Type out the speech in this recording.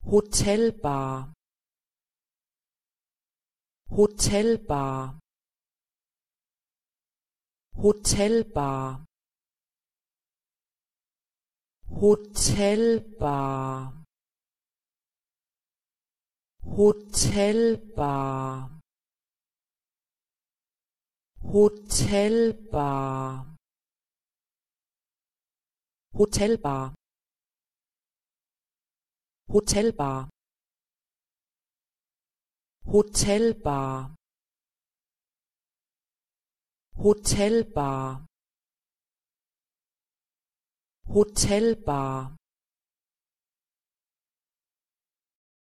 Hotelbar, Hotelbar, Hotelbar, Hotelbar, Hotelbar, Hotelbar, Hotelbar, Hotelbar, Hotelbar, Hotelbar, Hotelbar,